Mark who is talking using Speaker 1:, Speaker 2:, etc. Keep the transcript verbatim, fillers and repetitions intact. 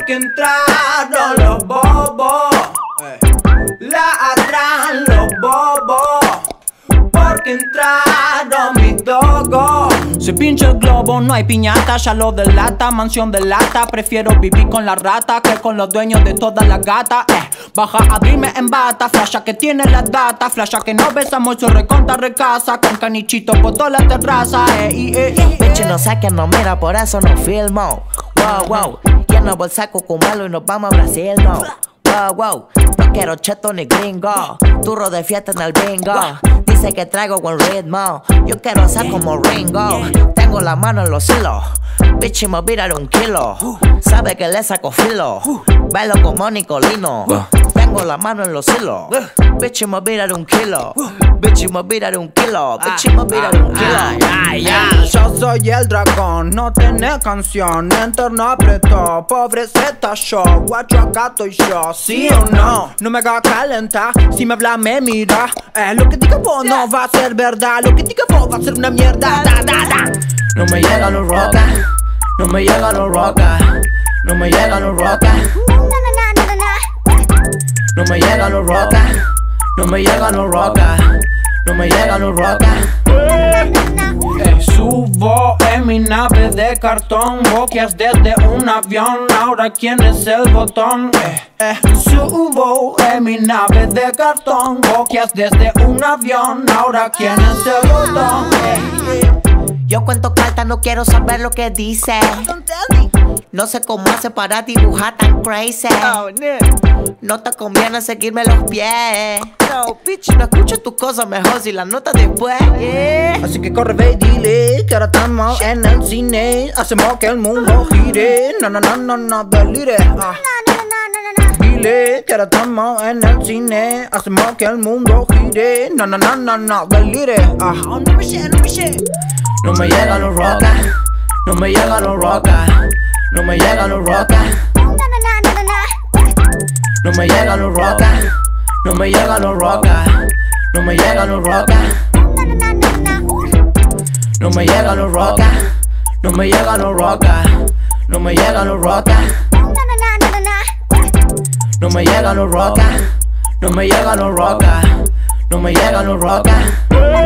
Speaker 1: porque entraron los bobos, eh. Ladran los bobos, porque entraron mis dogos.
Speaker 2: Se pincha el globo, no hay piñata, ya lo delata, mansión de lata. Prefiero vivir con la rata que con los dueños de todas las gatas. Eh, baja a abrirme en bata, flasha que tiene la data, flasha que no besamos su reconta recasa, con canichito por toda la terraza. Eh, eh, eh, eh,
Speaker 3: Bitch, no sé quién nos mira, por eso no filmo. Wow, wow, ya no bolsaco con malo y nos vamos a Brasil, no. Wow, wow, no quiero cheto ni gringo, turro de fiesta en el bingo. Dice que traigo buen ritmo, yo quiero ser como Ringo. Tengo la mano en los hilos, bitch, y me virar un kilo. Sabe que le saco filo, bailo como Nicolino. Tengo la mano en los hilos, bitch, y me virar un kilo. Bitch, y me virar un kilo, bitch, y me virar un kilo.
Speaker 1: Yo soy el dragón, no tenés canción, interno apretó, pobre Z yo, guacho acá estoy yo, sí o no, no me hagas calentar, si me habla me mira, eh, lo que diga vos no va a ser verdad, lo que diga vos va a ser una mierda, da, da, da.
Speaker 3: No me llegan los rocas, no me llegan los rocas, no me llegan los rocas, no me llegan los rocas, no me llegan los rocas, no me llegan los rocas.
Speaker 1: Eh, subo en mi nave de cartón, boqueas desde un avión, ahora quién es el botón. Eh, eh, subo en mi nave de cartón, boqueas desde un avión, ahora quién es el botón. Eh, eh.
Speaker 3: Yo cuento cartas, no quiero saber lo que dice. No sé cómo hace para dibujar tan crazy. No te conviene seguirme los pies. No, bitch, no escucho tus cosas mejor si las notas después. Yeah.
Speaker 1: Así que corre, ve y dile que ahora estamos en el cine. Hacemos que el mundo gire. No, no, no, no, no, delire. Ah. Dile que ahora estamos en el cine. Hacemos que el mundo gire. No, no, no, no, no, delire. Ah.
Speaker 3: No me llegan los rocas, no me llegan los rocas, no me llegan los rocas, no me llegan los rocas, no me llegan los rocas, no me llegan los rocas, no me llegan los rocas, no me llegan los rocas, no me llegan los rocas, no me llegan los rocas, no me llegan los rocas, no me llegan los rocas.